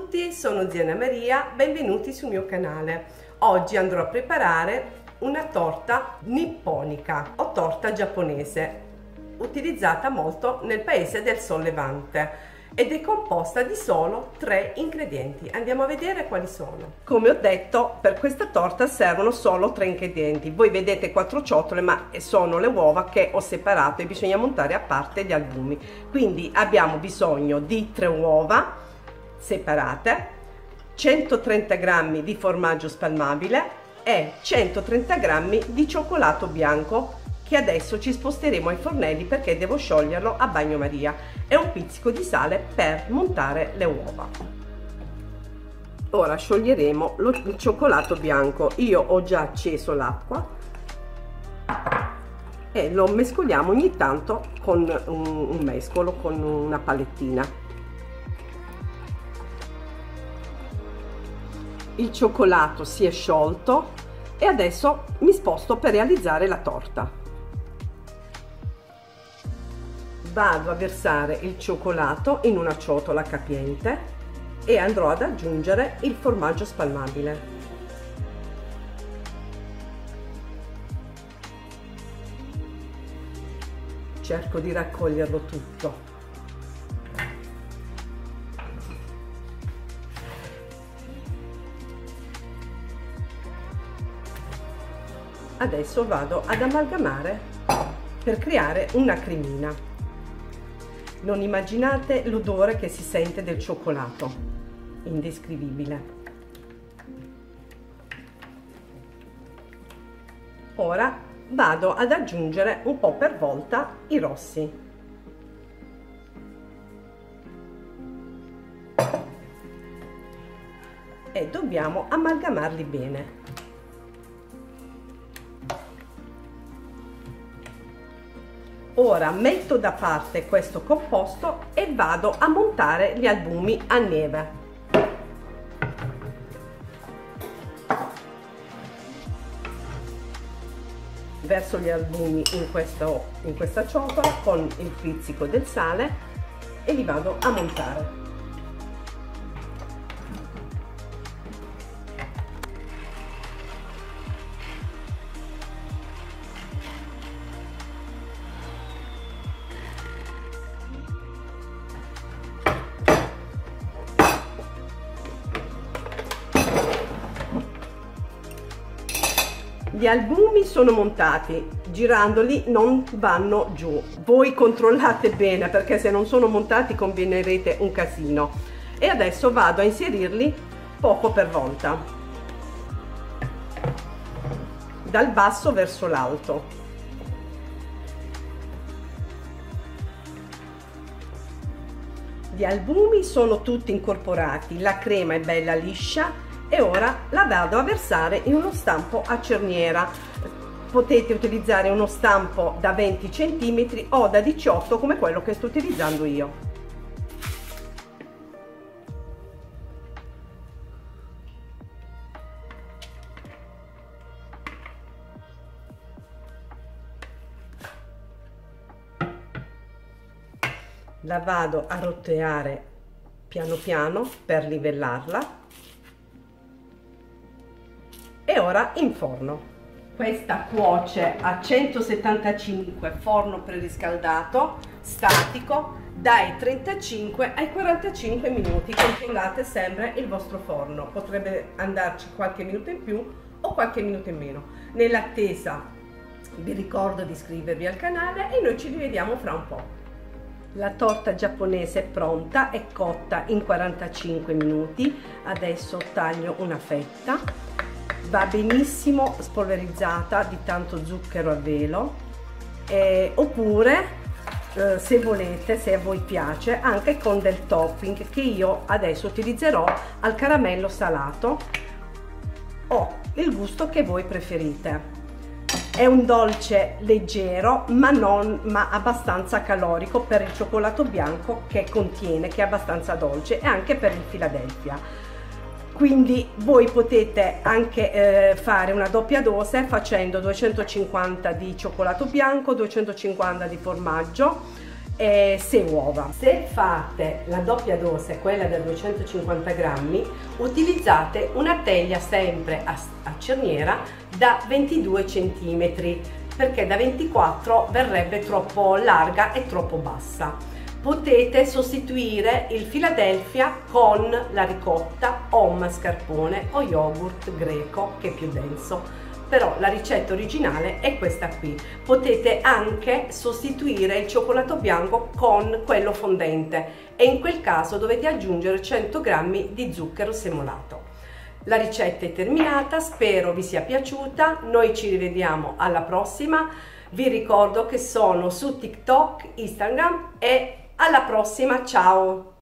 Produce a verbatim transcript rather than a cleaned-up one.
tutti, sono zia Anna Maria, benvenuti sul mio canale. Oggi andrò a preparare una torta nipponica o torta giapponese, utilizzata molto nel paese del Sol Levante ed è composta di solo tre ingredienti. Andiamo a vedere quali sono. Come ho detto, per questa torta servono solo tre ingredienti. Voi vedete quattro ciotole, ma sono le uova che ho separato e bisogna montare a parte gli albumi. Quindi abbiamo bisogno di tre uova separate, centotrenta grammi di formaggio spalmabile e centotrenta grammi di cioccolato bianco, che adesso ci sposteremo ai fornelli perché devo scioglierlo a bagnomaria, e un pizzico di sale per montare le uova. Ora scioglieremo lo, il cioccolato bianco. Io ho già acceso l'acqua e lo mescoliamo ogni tanto con un, un mescolo, con una palettina. Il cioccolato si è sciolto e adesso mi sposto per realizzare la torta. Vado a versare il cioccolato in una ciotola capiente e andrò ad aggiungere il formaggio spalmabile. Cerco di raccoglierlo tutto. Adesso vado ad amalgamare per creare una cremina. Non immaginate l'odore che si sente del cioccolato, indescrivibile. Ora vado ad aggiungere un po' per volta i rossi. E dobbiamo amalgamarli bene. Ora metto da parte questo composto e vado a montare gli albumi a neve. Verso gli albumi in, questo, in questa ciotola con il pizzico del sale e li vado a montare. Gli albumi sono montati, girandoli non vanno giù. Voi controllate bene perché se non sono montati combinerete un casino. E adesso vado a inserirli poco per volta, dal basso verso l'alto. Gli albumi sono tutti incorporati, la crema è bella liscia. E ora la vado a versare in uno stampo a cerniera. Potete utilizzare uno stampo da venti centimetri o da diciotto come quello che sto utilizzando io. La vado a roteare piano piano per livellarla. E ora in forno. Questa cuoce a centosettantacinque, forno preriscaldato statico, dai trentacinque ai quarantacinque minuti. Controllate sempre il vostro forno, potrebbe andarci qualche minuto in più o qualche minuto in meno. Nell'attesa vi ricordo di iscrivervi al canale e noi ci rivediamo fra un po'. La torta giapponese è pronta, è cotta in quarantacinque minuti. Adesso taglio una fetta. Va benissimo spolverizzata di tanto zucchero a velo, eh, oppure eh, se volete, se a voi piace, anche con del topping che io adesso utilizzerò al caramello salato o il gusto che voi preferite. È un dolce leggero ma non ma abbastanza calorico per il cioccolato bianco che contiene, che è abbastanza dolce, e anche per il Philadelphia. Quindi voi potete anche eh, fare una doppia dose facendo duecentocinquanta di cioccolato bianco, duecentocinquanta di formaggio e sei uova. Se fate la doppia dose, quella da duecentocinquanta grammi, utilizzate una teglia sempre a, a cerniera da ventidue centimetri, perché da ventiquattro verrebbe troppo larga e troppo bassa. Potete sostituire il Philadelphia con la ricotta o mascarpone o yogurt greco, che è più denso. Però la ricetta originale è questa qui. Potete anche sostituire il cioccolato bianco con quello fondente e in quel caso dovete aggiungere cento grammi di zucchero semolato. La ricetta è terminata, spero vi sia piaciuta, noi ci rivediamo alla prossima. Vi ricordo che sono su TikTok, Instagram e alla prossima, ciao!